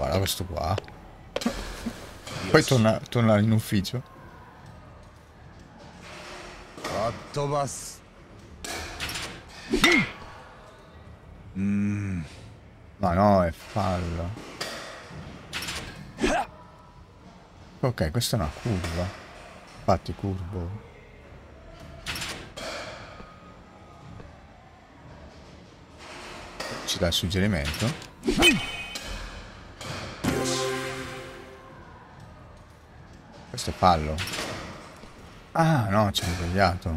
Guarda questo qua. Poi torna in ufficio. Ma no, è fallo. Ok, questa è una curva. Infatti curvo. Ci dà il suggerimento. Questo è fallo. Ah no, ci ho sbagliato.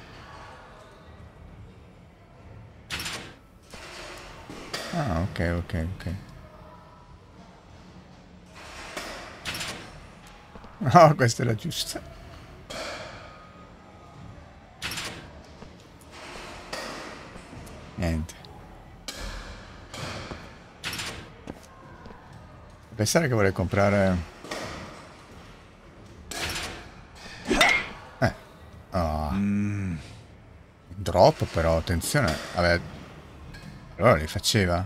Ah, ok, ok, ok. No, questa è la giusta. Niente. Pensare che vorrei comprare... Drop però, attenzione. Vabbè. Allora li faceva.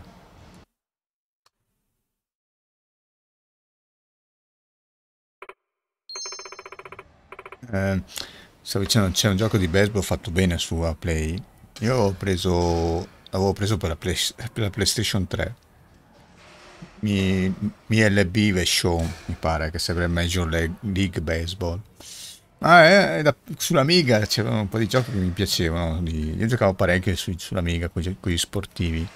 Stavo dicendo, c'è un gioco di baseball fatto bene su Play. Io l'avevo preso per la PlayStation 3. MLB The Show, mi pare che sarebbe Major League Baseball. Sull'Amiga c'erano un po' di giochi che mi piacevano. Io giocavo parecchio sull'Amiga con gli sportivi.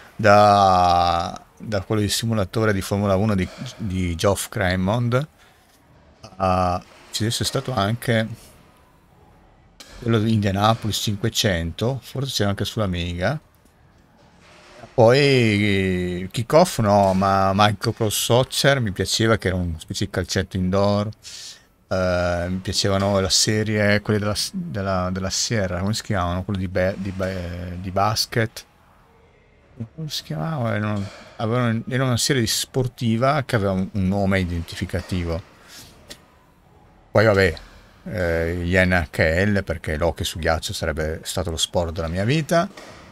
Da quello di simulatore di Formula 1 di Geoff Crammond. Ci deve essere stato anche quello di Indianapolis 500, forse c'era anche sull'Amiga. Poi Kickoff no, ma Micro Pro Soccer mi piaceva, che era una specie di calcetto indoor. Mi piacevano la serie, quelle della Sierra, come si chiamano? Quello di basket. Come si chiamava? Era una serie sportiva che aveva un nome identificativo. Poi vabbè, gli NHL, perché l'hockey su ghiaccio sarebbe stato lo sport della mia vita.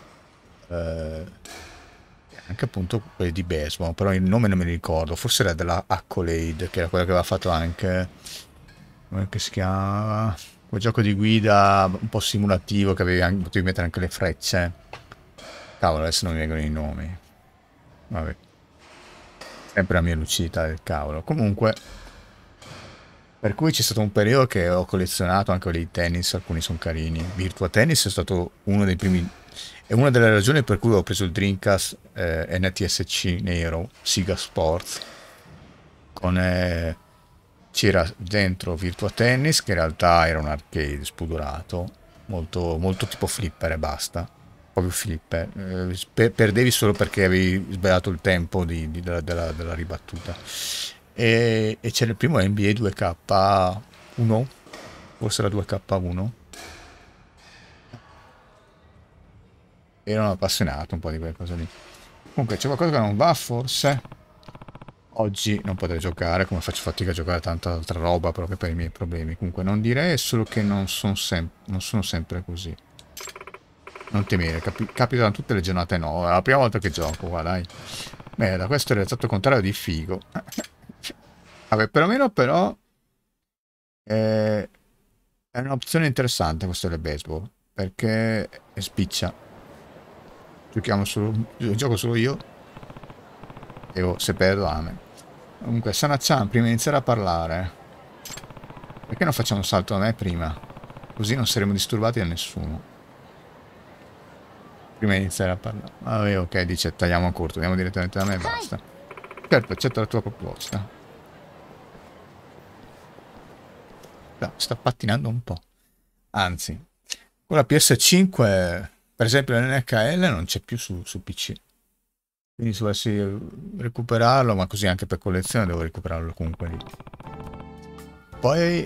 Anche appunto quelli di baseball, però il nome non me li ricordo. Forse era della Accolade, che era quella che aveva fatto anche... come si chiama? Quel gioco di guida un po' simulativo, che potevi mettere anche le frecce. Cavolo, adesso non mi vengono i nomi. Vabbè. Sempre la mia lucidità del cavolo. Comunque... Per cui c'è stato un periodo che ho collezionato anche quelli di tennis, alcuni sono carini. Virtua Tennis è stato uno dei primi... È una delle ragioni per cui ho preso il Dreamcast NTSC Nero, Sega Sports. C'era dentro Virtua Tennis, che in realtà era un arcade spudorato, molto, molto tipo flipper e basta. Proprio flipper. Perdevi solo perché avevi sbagliato il tempo della ribattuta. E c'era il primo NBA 2K1, forse era 2K1. Ero appassionato un po' di quelle cose lì. Comunque c'è qualcosa che non va, forse. Oggi non potrei giocare, come faccio fatica a giocare tanta altra roba proprio per i miei problemi. Comunque non direi, è solo che non sono sempre così. Non temere, capitano tutte le giornate nuove. È la prima volta che gioco, qua, dai. Beh, da questo è l'esatto contrario di figo. Vabbè, perlomeno però è un'opzione interessante questo del baseball, perché è spiccia. Gioco solo io e se perdo ame. Comunque, Sana-chan, prima di iniziare a parlare, perché non facciamo un salto a me prima? Così non saremo disturbati da nessuno. Prima di iniziare a parlare. Vabbè, ok, dice tagliamo corto, andiamo direttamente da me e basta. Certo, accetto la tua proposta. No, sta pattinando un po'. Anzi, con la PS5, per esempio l'NHL non c'è più su PC. Quindi se volessi recuperarlo, ma così anche per collezione devo recuperarlo comunque lì. Poi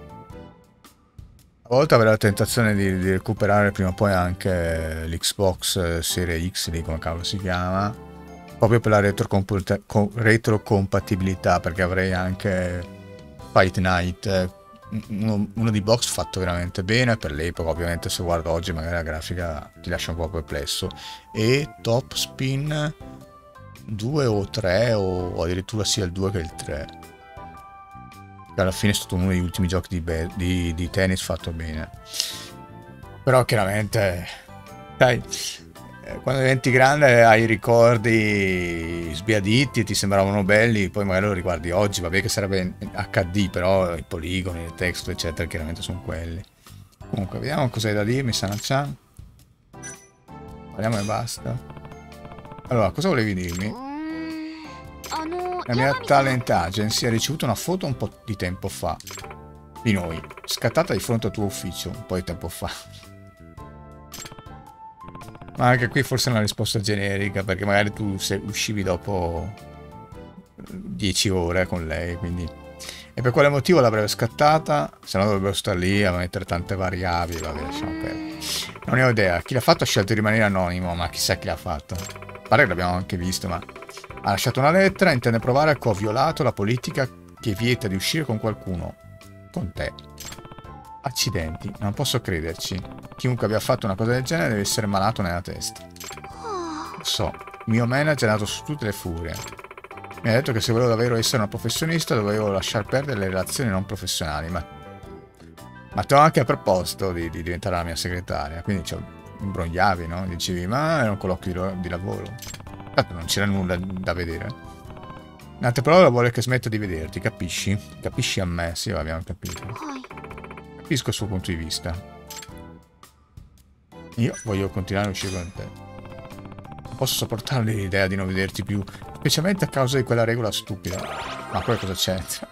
a volte avrei la tentazione di recuperare prima o poi anche l'Xbox Series X, lì come cavolo si chiama, proprio per la retrocompatibilità, perché avrei anche Fight Night, uno di box fatto veramente bene per l'epoca. Ovviamente se guardo oggi magari la grafica ti lascia un po' perplesso, e Top Spin 2 o 3 o addirittura sia il 2 che il 3. Che alla fine è stato uno degli ultimi giochi di tennis fatto bene. Però chiaramente, sai, quando diventi grande hai ricordi sbiaditi, ti sembravano belli, poi magari lo riguardi oggi, vabbè che sarebbe in HD, però i poligoni, il testo eccetera chiaramente sono quelli. Comunque vediamo cosa hai da dirmi, Sana-chan. Parliamo e basta. Allora, cosa volevi dirmi? La mia talent agency ha ricevuto una foto un po' di tempo fa di noi, scattata di fronte al tuo ufficio un po' di tempo fa. Ma anche qui forse è una risposta generica, perché magari tu uscivi dopo 10 ore con lei, quindi... E per quale motivo l'avrebbe scattata? Se no dovrebbero stare lì a mettere tante variabili, vabbè, lasciamo perdere. Non ne ho idea, chi l'ha fatto ha scelto di rimanere anonimo, ma chissà chi l'ha fatto. Pare che l'abbiamo anche visto, ma... Ha lasciato una lettera, intende provare che ho violato la politica che vieta di uscire con qualcuno. Con te. Accidenti, non posso crederci. Chiunque abbia fatto una cosa del genere deve essere malato nella testa. Lo so, il mio manager è andato su tutte le furie. Mi ha detto che se volevo davvero essere una professionista dovevo lasciar perdere le relazioni non professionali, ma te l'ho anche proposto di diventare la mia segretaria, quindi imbrogliavi, no? Dicevi, ma era un colloquio di lavoro. Tanto non c'era nulla da vedere. In altre parole vuole che smetta di vederti, capisci? Capisci a me? Sì, l'abbiamo capito. Capisco il suo punto di vista. Io voglio continuare a uscire con te. Non posso sopportare l'idea di non vederti più, specialmente a causa di quella regola stupida. Ma poi cosa c'entra?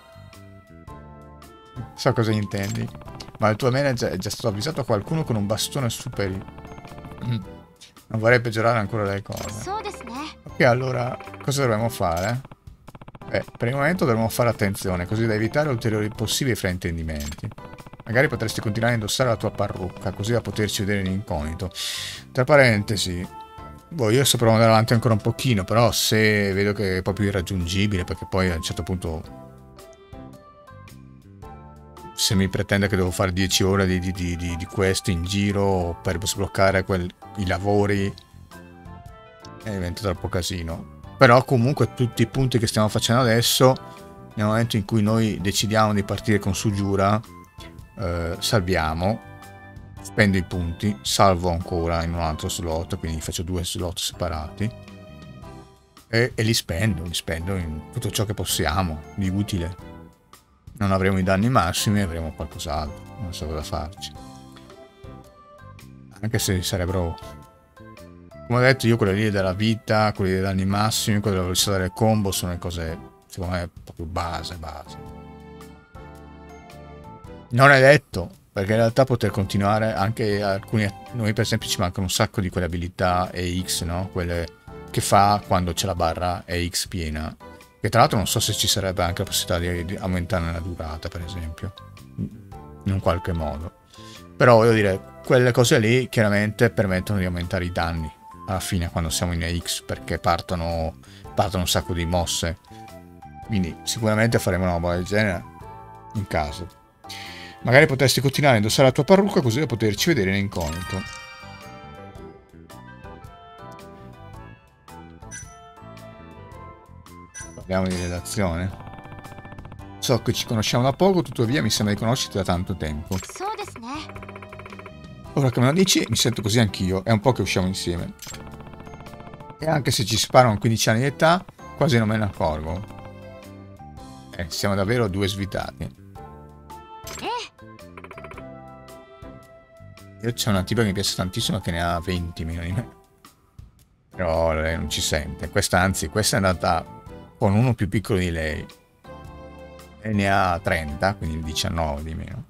So cosa intendi. Ma il tuo manager è già stato avvisato a qualcuno con un bastone superiore. Non vorrei peggiorare ancora le cose. Ok, allora cosa dovremmo fare? Per il momento dovremmo fare attenzione, così da evitare ulteriori possibili fraintendimenti. Magari potresti continuare a indossare la tua parrucca, così da poterci vedere in incognito. Tra parentesi, boh, io saprò andare avanti ancora un pochino, però se vedo che è proprio irraggiungibile, perché poi a un certo punto... Se mi pretende che devo fare 10 ore di quest in giro per sbloccare i lavori, diventa troppo casino. Però comunque tutti i punti che stiamo facendo adesso, nel momento in cui noi decidiamo di partire con Sugiura, salviamo, spendo i punti, salvo ancora in un altro slot, quindi faccio 2 slot separati e li spendo in tutto ciò che possiamo di utile. Non avremo i danni massimi, avremo qualcos'altro, non so cosa farci. Anche se sarebbero... Come ho detto io, quelle lì della vita, quelli dei danni massimi, quelle della velocità delle combo sono le cose, secondo me, proprio base. Non è detto, perché in realtà poter continuare anche alcuni... Noi per esempio ci mancano un sacco di quelle abilità EX, no? Quelle che fa quando c'è la barra EX piena. Che tra l'altro non so se ci sarebbe anche la possibilità di aumentare la durata, per esempio. In un qualche modo. Però voglio dire, quelle cose lì chiaramente permettono di aumentare i danni alla fine quando siamo in EX, perché partono un sacco di mosse. Quindi sicuramente faremo una roba del genere in caso. Magari potresti continuare a indossare la tua parrucca così da poterci vedere in incognito. Parliamo di relazione. So che ci conosciamo da poco, tuttavia mi sembra di conoscerti da tanto tempo. Ora che me lo dici, mi sento così anch'io. È un po' che usciamo insieme. E anche se ci separano 15 anni di età, quasi non me ne accorgo. Siamo davvero due svitati. Io c'è una tipa che mi piace tantissimo che ne ha 20 meno di me. Però lei non ci sente. Questa è andata con uno più piccolo di lei. E ne ha 30, quindi 19 di meno.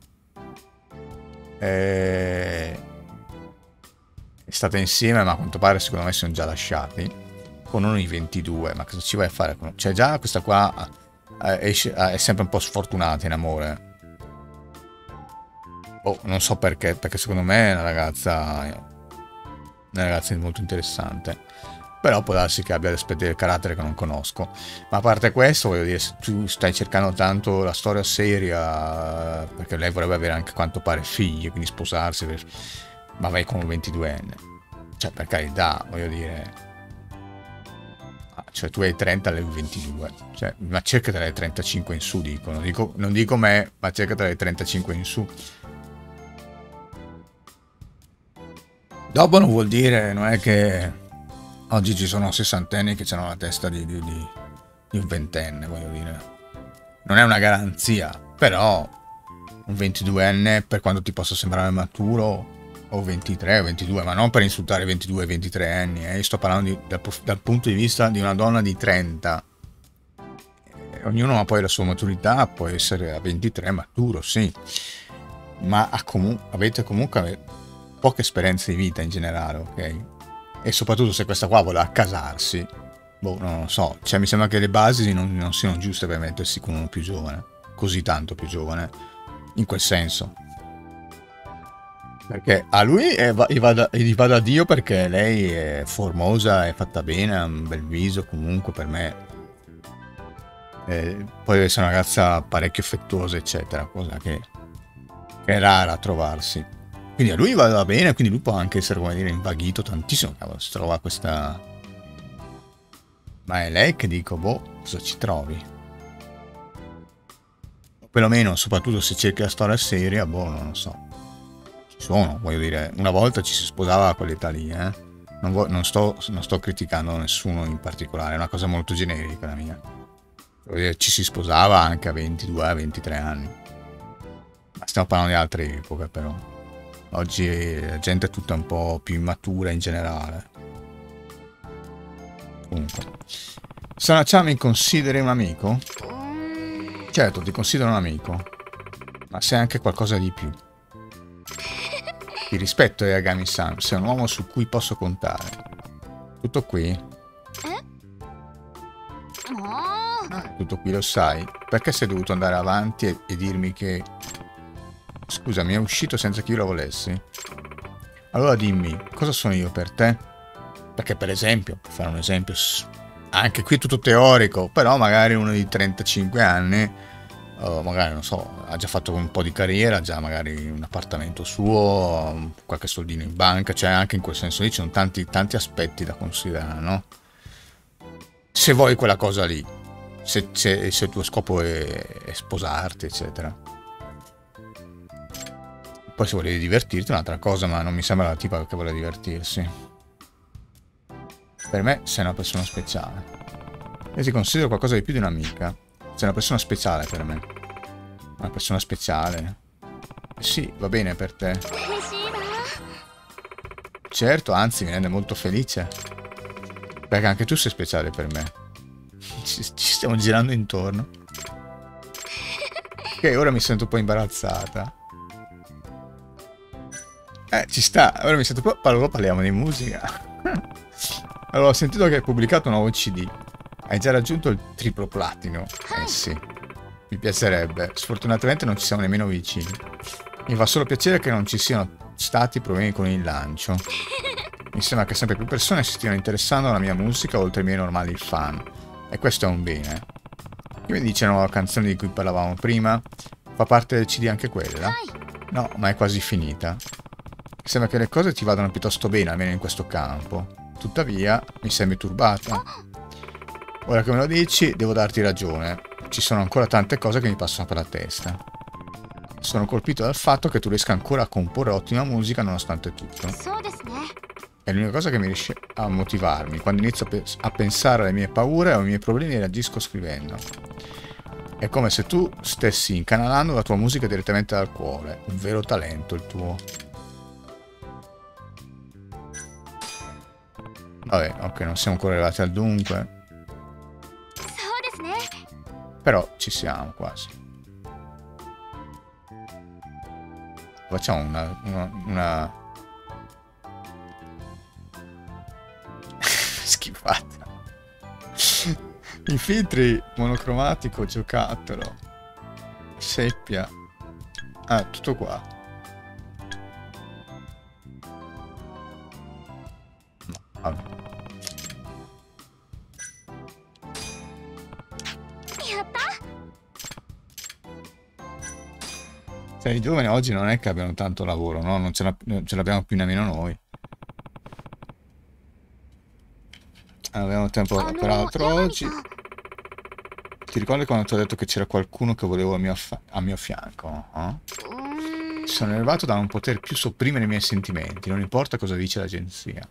È stata insieme, ma a quanto pare secondo me sono già lasciati. Con uno di 22, ma cosa ci vai a fare? Cioè già questa qua è sempre un po' sfortunata in amore. Oh, non so perché secondo me è una ragazza molto interessante. Però può darsi che abbia aspetti del carattere che non conosco. Ma a parte questo, voglio dire, se tu stai cercando tanto la storia seria, perché lei vorrebbe avere anche quanto pare figli, quindi sposarsi, ma vai con un 22enne. Cioè, per carità, voglio dire... cioè tu hai 30, lei 22. Cioè, ma cerca dalle 35 in su, dico. Non dico me, ma cerca dalle 35 in su. Dopo non vuol dire, non è che oggi ci sono sessantenni che hanno la testa di un ventenne, voglio dire. Non è una garanzia, però un 22enne, per quanto ti possa sembrare maturo, o 23 o 22, ma non per insultare 22 e 23 anni, io sto parlando dal punto di vista di una donna di 30. Ognuno ha poi la sua maturità, può essere a 23 maturo, sì, ma avete comunque poche esperienze di vita in generale, ok? E soprattutto se questa qua vuole accasarsi, boh, non lo so, cioè mi sembra che le basi non siano giuste per mettersi con uno più giovane, così tanto più giovane, in quel senso. Perché a lui gli va da Dio, perché lei è formosa, è fatta bene, ha un bel viso comunque per me. Poi deve essere una ragazza parecchio affettuosa, eccetera, cosa che è rara a trovarsi. Quindi a lui va bene, quindi lui può anche essere, come dire, invaghito tantissimo. Cavolo, si trova questa... Ma è lei che dico, boh, cosa ci trovi? O perlomeno, soprattutto se cerchi la storia seria, boh, non lo so. Ci sono, voglio dire, una volta ci si sposava a quell'età lì, eh. Non sto criticando nessuno in particolare, è una cosa molto generica la mia. Voglio dire, ci si sposava anche a 22, 23 anni. Ma stiamo parlando di altre epoche, però. Oggi la gente è tutta un po' più immatura in generale. Comunque, Sana-chan mi consideri un amico? Certo, ti considero un amico, ma sei anche qualcosa di più. Ti rispetto, Yagami-san, sei un uomo su cui posso contare. Tutto qui? Tutto qui, lo sai. Perché sei dovuto andare avanti e dirmi che... Scusami, è uscito senza che io lo volessi? Allora dimmi, cosa sono io per te? Perché per esempio, per fare un esempio, anche qui è tutto teorico, però magari uno di 35 anni, magari non so, ha già fatto un po' di carriera, ha già magari un appartamento suo, qualche soldino in banca, cioè anche in quel senso lì ci sono tanti aspetti da considerare, no? Se vuoi quella cosa lì, se il tuo scopo è sposarti, eccetera. Poi se volevi divertirti è un'altra cosa, ma non mi sembra la tipa che vuole divertirsi. Per me sei una persona speciale. Io ti considero qualcosa di più di un'amica. Sei una persona speciale per me. Una persona speciale. Sì, va bene per te. Certo, anzi mi rende molto felice. Perché anche tu sei speciale per me. Ci stiamo girando intorno. Ok, ora mi sento un po' imbarazzata. Ci sta. Ora mi sento un po'... Parliamo di musica. Allora, ho sentito che hai pubblicato un nuovo CD. Hai già raggiunto il triplo platino. Sì. Mi piacerebbe. Sfortunatamente non ci siamo nemmeno vicini. Mi fa solo piacere che non ci siano stati problemi con il lancio. Mi sembra che sempre più persone si stiano interessando alla mia musica oltre ai miei normali fan. E questo è un bene. Che mi dice la nuova canzone di cui parlavamo prima? Fa parte del CD anche quella? No, ma è quasi finita. Sembra che le cose ti vadano piuttosto bene, almeno in questo campo. Tuttavia, mi sembri turbata. Ora che me lo dici, devo darti ragione. Ci sono ancora tante cose che mi passano per la testa. Sono colpito dal fatto che tu riesca ancora a comporre ottima musica nonostante tutto. È l'unica cosa che mi riesce a motivarmi. Quando inizio a pensare alle mie paure o ai miei problemi, reagisco scrivendo. È come se tu stessi incanalando la tua musica direttamente dal cuore. Un vero talento il tuo. Vabbè, ok, non siamo ancora arrivati al dunque. Però ci siamo quasi. Facciamo una... schifata. I filtri monocromatico, giocattolo, seppia. Ah, tutto qua. No, vabbè. Cioè, i giovani oggi non è che abbiano tanto lavoro, no? Non ce l'abbiamo più nemmeno noi. Non abbiamo tempo per altro oggi. Ti ricordi quando ti ho detto che c'era qualcuno che volevo a mio fianco? Sono arrivato da non poter più sopprimere i miei sentimenti, non importa cosa dice l'agenzia.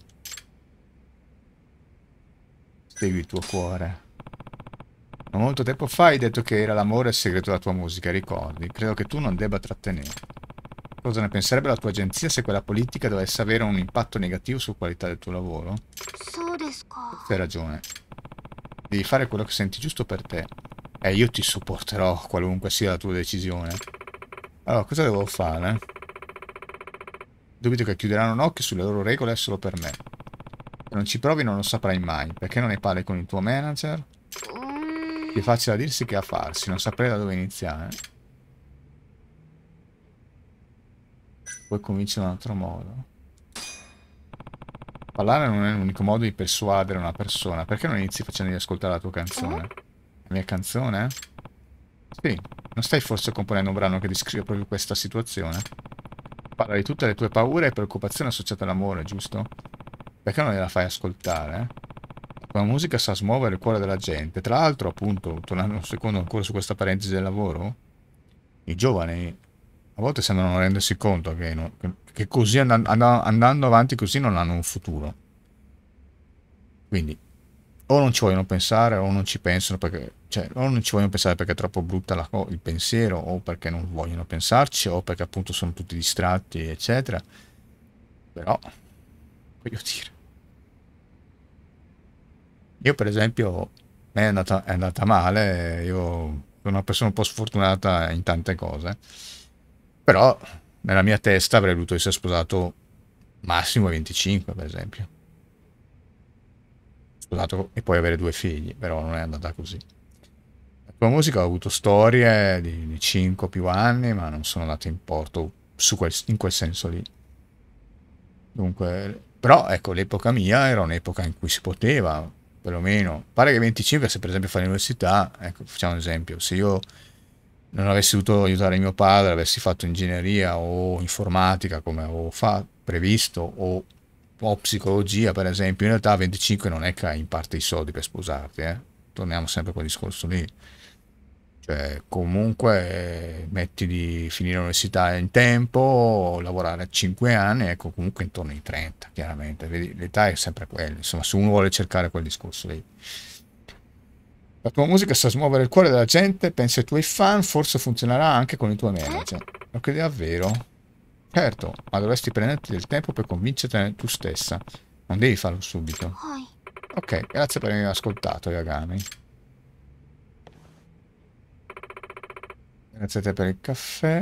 Segui il tuo cuore. Non molto tempo fa hai detto che era l'amore il segreto della tua musica, ricordi? Credo che tu non debba trattenere. Cosa ne penserebbe la tua agenzia se quella politica dovesse avere un impatto negativo sulla qualità del tuo lavoro? Hai ragione. Devi fare quello che senti giusto per te. E io ti supporterò, qualunque sia la tua decisione. Allora, cosa devo fare? Dubito che chiuderanno un occhio sulle loro regole solo per me. Se non ci provi non lo saprai mai. Perché non ne parli con il tuo manager? È facile da dirsi che a farsi, non saprei da dove iniziare. Puoi convincere in un altro modo. Parlare non è l'unico modo di persuadere una persona. Perché non inizi facendogli ascoltare la tua canzone? La mia canzone? Sì, non stai forse componendo un brano che descrive proprio questa situazione? Parla di tutte le tue paure e preoccupazioni associate all'amore, giusto? Perché non gliela fai ascoltare? La musica sa smuovere il cuore della gente. Tra l'altro, appunto, tornando un secondo ancora su questa parentesi del lavoro, i giovani a volte sembrano non rendersi conto che così andando avanti così non hanno un futuro. Quindi o non ci vogliono pensare o non ci pensano perché, cioè, o non ci vogliono pensare perché è troppo brutta il pensiero o perché non vogliono pensarci o perché appunto sono tutti distratti, eccetera. Però, voglio dire, io per esempio, a me è andata male, io sono una persona un po' sfortunata in tante cose, però nella mia testa avrei dovuto essere sposato massimo a 25, per esempio. Sposato e poi avere due figli, però non è andata così. La tua musica ha avuto storie di 5 più anni, ma non sono andate in porto in quel senso lì. Dunque, però ecco, l'epoca mia era un'epoca in cui si poteva, perlomeno. Pare che 25, se per esempio fai l'università, ecco, facciamo un esempio, se io non avessi dovuto aiutare mio padre, avessi fatto ingegneria o informatica come avevo previsto, o psicologia per esempio, in realtà a 25 non è che hai in parte i soldi per sposarti, eh. Torniamo sempre a quel discorso lì. Cioè, comunque metti di finire l'università in tempo, lavorare 5 anni, ecco, comunque intorno ai 30, chiaramente. Vedi, l'età è sempre quella, insomma, se uno vuole cercare quel discorso lì. La tua musica sa smuovere il cuore della gente, pensi ai tuoi fan, forse funzionerà anche con i tuoi manager. Lo credi davvero? Certo, ma dovresti prenderti del tempo per convincertene tu stessa. Non devi farlo subito. Ok, grazie per aver ascoltato, Yagami. Grazie a te per il caffè.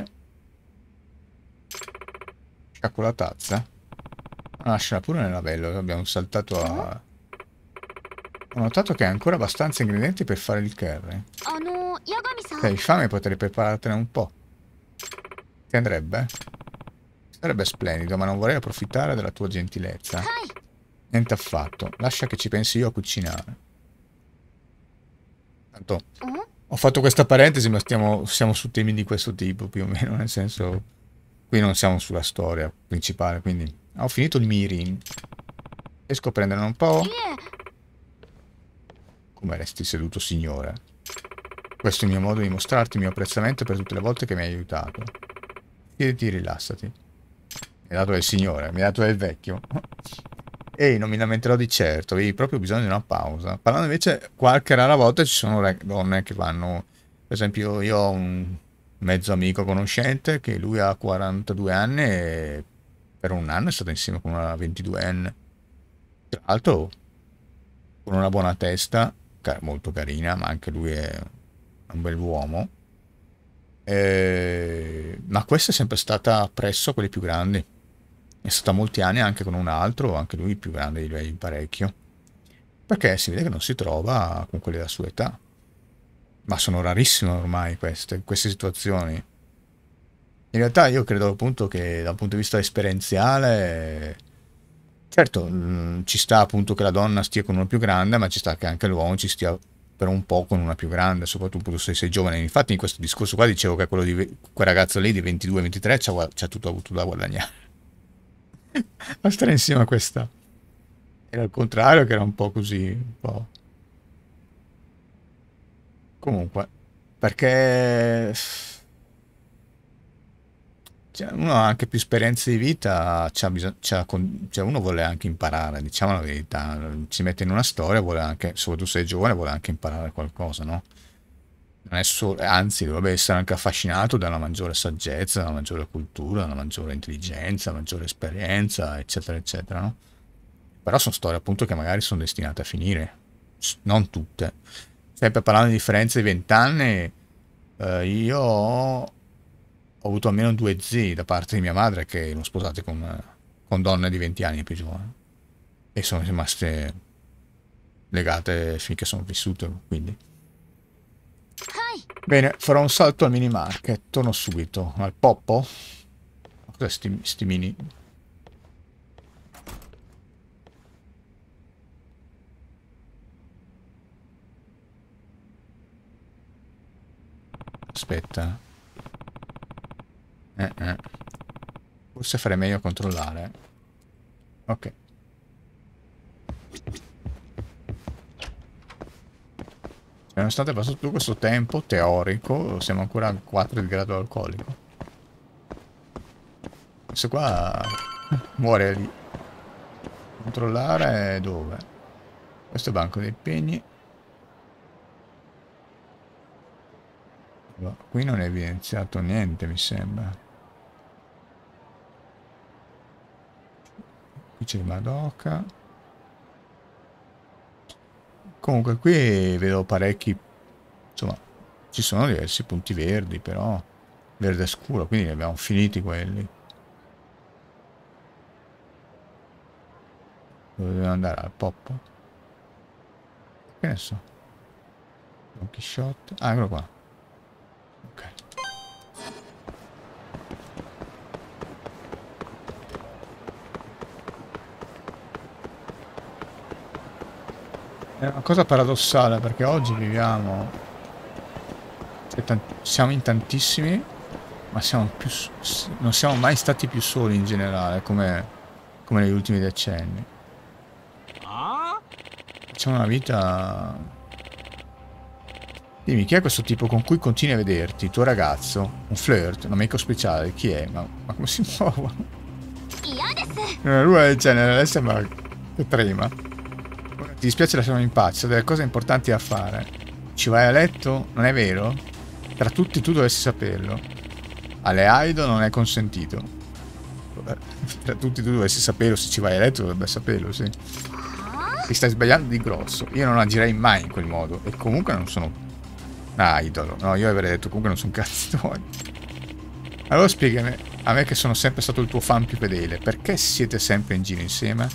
Scacco la tazza. Ah, lasciala pure nel lavello, abbiamo saltato a... Ho notato che hai ancora abbastanza ingredienti per fare il curry. Se hai fame potrei preparartene un po'. Ti andrebbe? Sarebbe splendido, ma non vorrei approfittare della tua gentilezza. Niente affatto, lascia che ci pensi io a cucinare. Tanto, ho fatto questa parentesi, ma siamo su temi di questo tipo, più o meno, nel senso... Qui non siamo sulla storia principale, quindi... Ho finito il mirin. Riesco a prenderne un po'? Come resti seduto, signore? Questo è il mio modo di mostrarti il mio apprezzamento per tutte le volte che mi hai aiutato. Siediti, rilassati. Mi hai dato del signore, mi hai dato del vecchio. Ehi, non mi lamenterò di certo, avevi proprio bisogno di una pausa. Parlando invece, qualche rara volta ci sono donne che vanno... Per esempio, io ho un mezzo amico conoscente che lui ha 42 anni e per un anno è stato insieme con una 22enne. Tra l'altro, con una buona testa, molto carina, ma anche lui è un bell'uomo. Ma questa è sempre stata presso quelli più grandi. È stata molti anni anche con un altro, anche lui più grande di lei parecchio. Perché si vede che non si trova con quelli della sua età. Ma sono rarissime ormai queste situazioni. In realtà io credo appunto che dal punto di vista esperienziale, certo, ci sta appunto che la donna stia con una più grande, ma ci sta che anche l'uomo ci stia per un po' con una più grande, soprattutto se sei giovane. Infatti in questo discorso qua dicevo che quel ragazzo lì di 22-23 c'ha tutto avuto da guadagnare. A stare insieme a questa Era il contrario che era un po' così, un po'. Comunque, perché cioè, uno ha anche più esperienze di vita, cioè uno vuole anche imparare, diciamo la verità, si mette in una storia, vuole anche, soprattutto se è giovane, vuole anche imparare qualcosa, no? Non è solo, anzi, dovrebbe essere anche affascinato dalla maggiore saggezza, dalla maggiore cultura, dalla maggiore intelligenza, maggiore esperienza, eccetera, eccetera, no? Però sono storie appunto che magari sono destinate a finire, non tutte. Sempre parlando di differenze di 20 anni, io ho avuto almeno due zii da parte di mia madre che erano sposati con donne di 20 anni più giovani e sono rimaste legate finché sono vissute, quindi. Bene, farò un salto al mini market, torno subito. Al Poppo? Cos'è sti mini? Aspetta. Eh. Forse farei meglio a controllare. Ok. Nonostante passato tutto questo tempo teorico, siamo ancora a 4 di grado alcolico. Questo qua muore lì. Controllare dove? Questo è il banco dei pegni. No, qui non è evidenziato niente, mi sembra. Qui c'è il Madoka. Comunque qui vedo parecchi, insomma, ci sono diversi punti verdi, però verde scuro, quindi ne abbiamo finiti quelli. Dove dobbiamo andare? Al Pop? Che ne so? Don Quixote. Ah, eccolo qua. Ok. È una cosa paradossale perché oggi viviamo, siamo in tantissimi, ma siamo non siamo mai stati più soli in generale, come negli ultimi decenni. Facciamo una vita. Dimmi, chi è questo tipo con cui continui a vederti? Il tuo ragazzo? Un flirt? Un amico speciale? Chi è? Ma come si muove? Lui è del genere, lei sembra che trema. Ti dispiace lasciarmi in pace, ho delle cose importanti da fare. Ci vai a letto? Non è vero? Tra tutti tu dovresti saperlo. Alle Aido non è consentito. Tra tutti tu dovresti saperlo, se ci vai a letto dovrebbe saperlo, sì. Ti stai sbagliando di grosso. Io non agirei mai in quel modo. E comunque non sono idolo. No, io avrei detto comunque non sono cazzi tuoi. Allora spiegami, a me che sono sempre stato il tuo fan più fedele, perché siete sempre in giro insieme?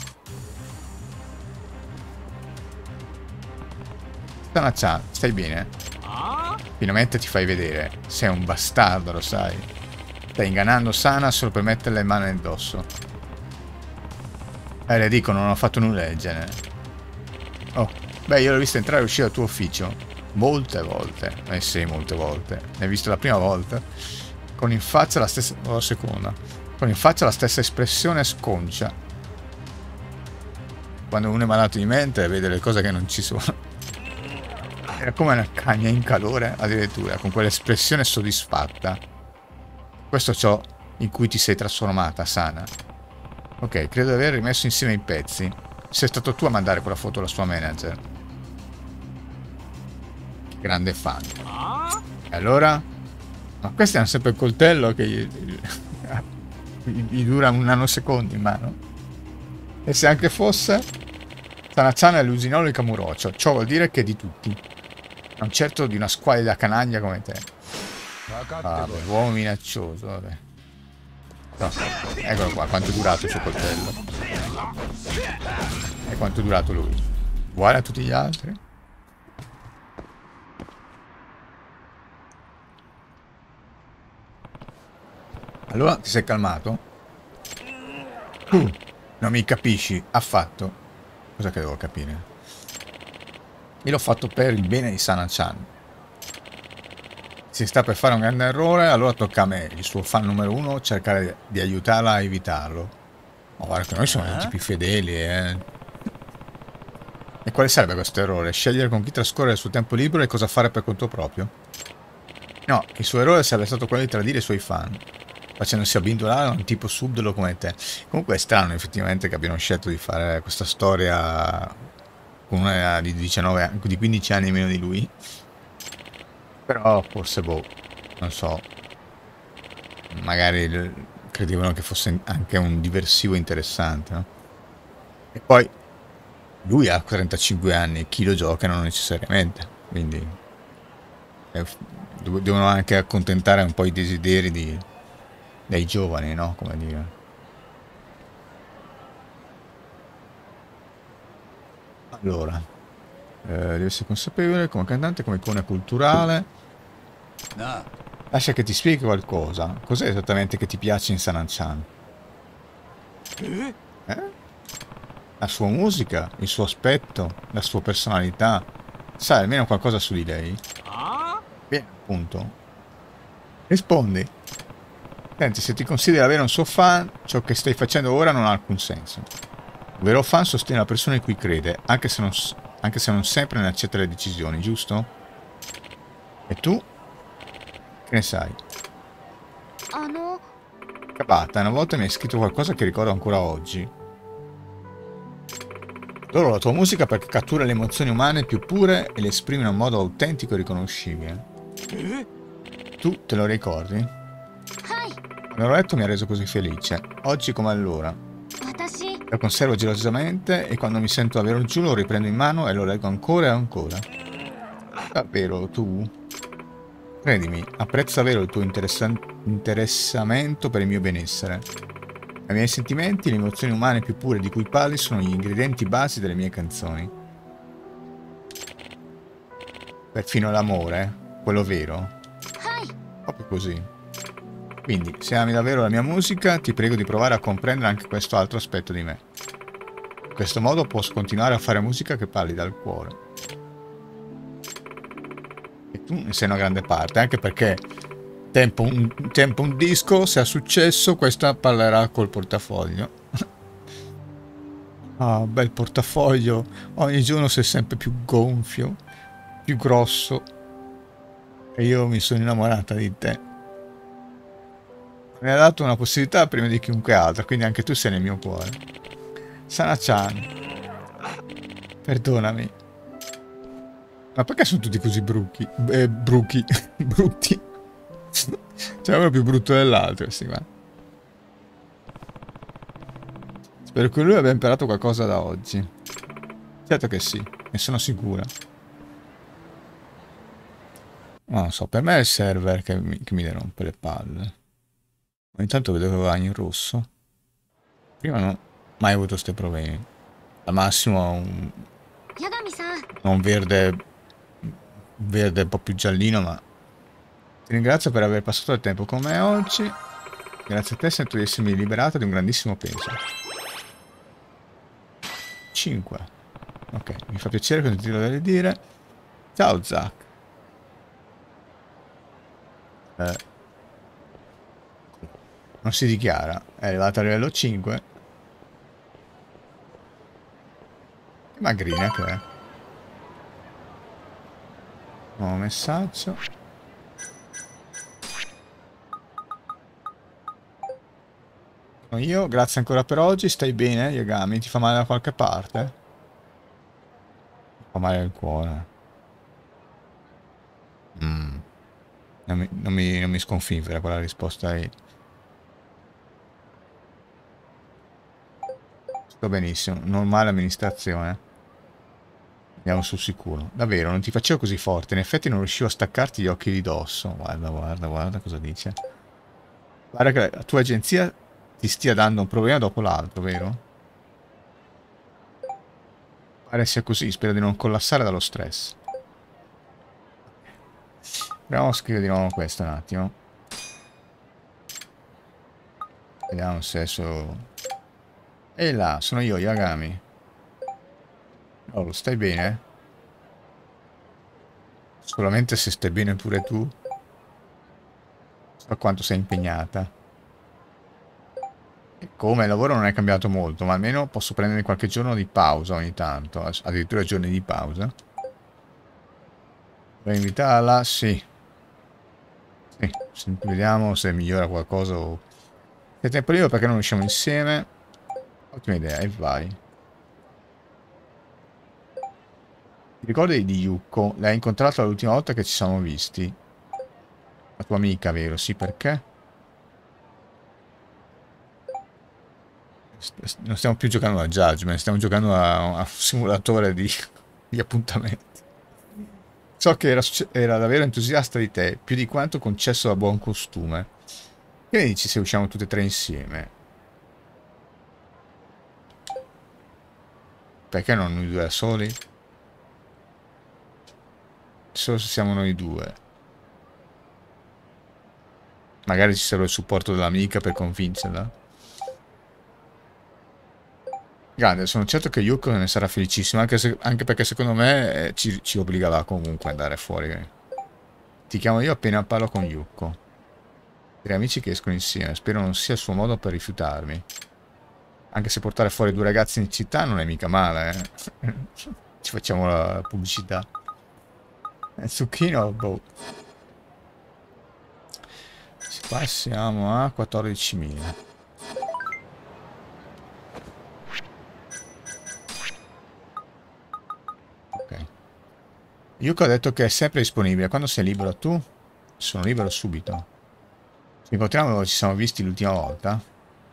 Sana-chan, stai bene? Finalmente ti fai vedere. Sei un bastardo, lo sai. Stai ingannando Sana solo per metterle le mani addosso. Le dico, non ho fatto nulla del genere. Oh, beh, io l'ho visto entrare e uscire dal tuo ufficio. Molte volte. Sì, molte volte. L'hai visto la prima volta? Con in faccia la stessa. O la seconda. Con in faccia la stessa espressione sconcia. Quando uno è malato di mente vede le cose che non ci sono. Era come una cagna in calore, addirittura, con quell'espressione soddisfatta. Questo è ciò in cui ti sei trasformata, Sana. Ok, credo di aver rimesso insieme i pezzi. Sei stato tu a mandare quella foto alla sua manager. Grande fan. E allora? Ma questi hanno sempre il coltello che gli dura un nanosecondo in mano. E se anche fosse? Sana-chan è l'usinolo di Kamurocho. Ciò vuol dire che è di tutti. Non certo di una squalida canaglia come te. Vabbè, uomo minaccioso, vabbè. No, eccolo qua, quanto è durato il suo coltello. E quanto è durato lui. Uguale a tutti gli altri. Allora ti sei calmato? Non mi capisci affatto. Cosa che devo capire? Io l'ho fatto per il bene di Sana-chan. Se sta per fare un grande errore, allora tocca a me, il suo fan numero uno, cercare di aiutarla a evitarlo. Ma guarda che noi siamo i tipi fedeli, eh. E quale sarebbe questo errore? Scegliere con chi trascorrere il suo tempo libero e cosa fare per conto proprio? No, il suo errore sarebbe stato quello di tradire i suoi fan, facendosi abbindolare a un tipo subdolo come te. Comunque è strano effettivamente che abbiano scelto di fare questa storia con una di 19 anni, di 15 anni meno di lui. Però forse, boh, non so, magari credevano che fosse anche un diversivo interessante, no? E poi lui ha 45 anni, chi lo gioca non necessariamente, quindi eh, devono anche accontentare un po' i desideri dei giovani, no? Come dire. Allora, devi essere consapevole come cantante, come icona culturale. Ah, Lascia che ti spieghi qualcosa. Cos'è esattamente che ti piace in Sanan-chan? Eh? La sua musica, il suo aspetto, la sua personalità. Sai almeno qualcosa su di lei? Bene, appunto. Rispondi. Senti, se ti consideri avere un suo fan, ciò che stai facendo ora non ha alcun senso. Un vero fan sostiene la persona in cui crede, anche se non sempre ne accetta le decisioni, giusto? E tu? Che ne sai? あの Capata, una volta mi hai scritto qualcosa che ricordo ancora oggi. Adoro la tua musica perché cattura le emozioni umane più pure e le esprime in un modo autentico e riconoscibile. Tu te lo ricordi? はい Quando l'ho letto mi ha reso così felice, oggi come allora. 私 Lo conservo gelosamente e quando mi sento averlo giù lo riprendo in mano e lo leggo ancora e ancora. Davvero, tu? Credimi, apprezzo davvero il tuo interessamento per il mio benessere. I miei sentimenti e le emozioni umane più pure di cui parli sono gli ingredienti basi delle mie canzoni. Perfino l'amore, quello vero, はい proprio così. Quindi, se ami davvero la mia musica, ti prego di provare a comprendere anche questo altro aspetto di me. In questo modo posso continuare a fare musica che parli dal cuore. E tu ne sei una grande parte, anche perché tempo un disco, se ha successo, questa parlerà col portafoglio. Ah, bel portafoglio, ogni giorno sei sempre più gonfio, più grosso, e io mi sono innamorata di te. Mi ha dato una possibilità prima di chiunque altro, quindi anche tu sei nel mio cuore. Sana-chan, perdonami. Ma perché sono tutti così bruchi? Bruchi, brutti. Cioè, uno più brutto dell'altro, questi qua. Spero che lui abbia imparato qualcosa da oggi. Certo che sì, ne sono sicura. Ma non so, per me è il server che mi rompe le palle. Ogni tanto vedo che va in rosso. Prima non ho mai avuto questi problemi. Al massimo 八神さん un verde un po' più giallino, ma ti ringrazio per aver passato del tempo con me oggi. Grazie a te sento di essermi liberato di un grandissimo peso. 5. Ok, mi fa piacere sentirlo da dire. Ciao Zack. Eh, non si dichiara. È arrivato a livello 5. Che magrina che è. Nuovo messaggio. Sono io, grazie ancora per oggi. Stai bene, Yagami? Ti fa male da qualche parte? Mi fa male il cuore. Mm. Non mi sconfiggere quella risposta lì. Sto benissimo. Normale amministrazione. Andiamo sul sicuro. Davvero, non ti facevo così forte. In effetti non riuscivo a staccarti gli occhi di dosso. Guarda, guarda, guarda cosa dice. Guarda che la tua agenzia ti stia dando un problema dopo l'altro, vero? Pare sia così. Spero di non collassare dallo stress. Proviamo a scrivere di nuovo questo un attimo. Vediamo se adesso... Ehi là, sono io, Yagami. Oh, stai bene? Solamente se stai bene pure tu. So quanto sei impegnata. come il lavoro non è cambiato molto, ma almeno posso prendere qualche giorno di pausa ogni tanto, addirittura giorni di pausa. Vuoi invitarla? Sì. Sì, vediamo se migliora qualcosa o... Che tempo libero perché non usciamo insieme? Ottima idea, e vai. Ti ricordi di Yuko? L'hai incontrato l'ultima volta che ci siamo visti. La tua amica, vero? Sì, perché? Non stiamo più giocando a Judgment, stiamo giocando a un simulatore di appuntamenti. So che era davvero entusiasta di te, più di quanto concesso da buon costume. Che ne dici se usciamo tutte e tre insieme? Perché non noi due da soli? Solo se siamo noi due. Magari ci serve il supporto dell'amica per convincerla. Grande, sono certo che Yuko ne sarà felicissimo, anche perché secondo me ci obbligava comunque ad andare fuori. Ti chiamo io appena parlo con Yuko. Tre amici che escono insieme, spero non sia il suo modo per rifiutarmi. Anche se portare fuori due ragazzi in città non è mica male, eh. Ci facciamo la pubblicità. Zucchino, boh. Qua siamo a 14.000. Ok. Yuko ha detto che è sempre disponibile. Quando sei libero tu? Sono libero subito. Ci incontriamo dove ci siamo visti l'ultima volta?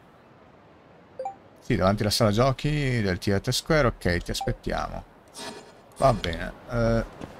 Sì, davanti alla sala giochi del Theater Square. Ok, ti aspettiamo. Va bene.